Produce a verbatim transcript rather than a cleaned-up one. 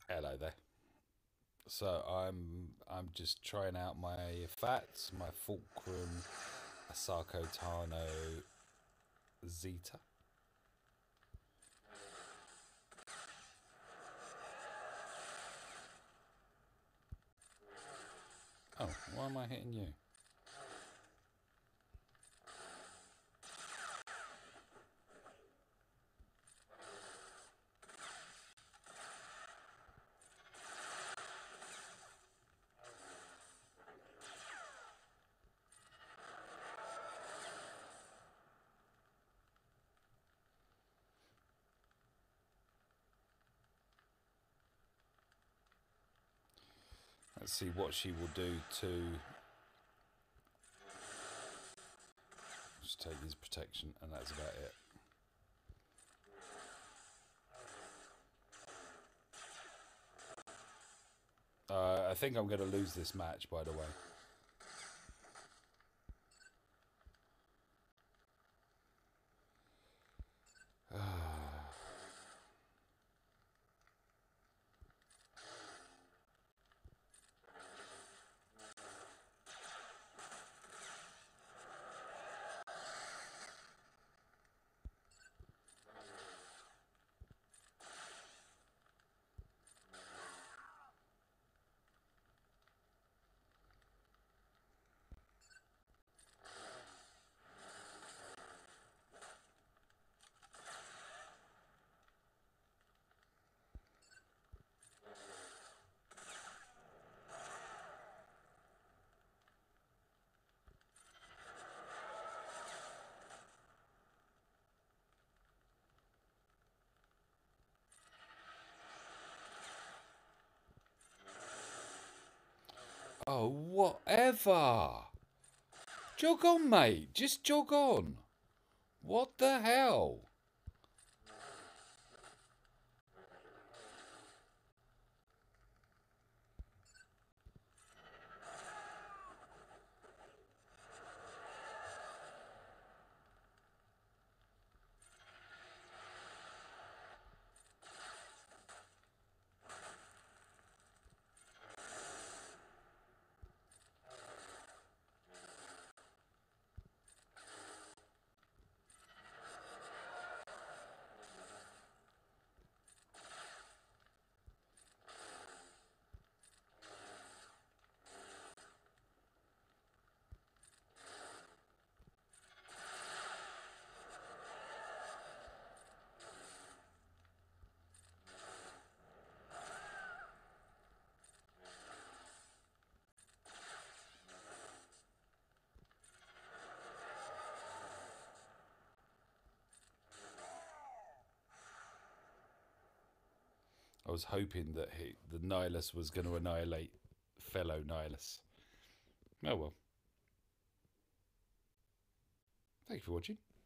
Hello there. So I'm I'm just trying out my fats, my Fulcrum Asako Tano Zeta. Oh, why am I hitting you? Let's see what she will do to just take his protection, and that's about it. Uh, I think I'm going to lose this match, by the way. Oh, whatever. Jog on, mate. Just jog on. What the hell? I was hoping that he, the Nihilus was going to annihilate fellow Nihilus. Oh well. Thank you for watching.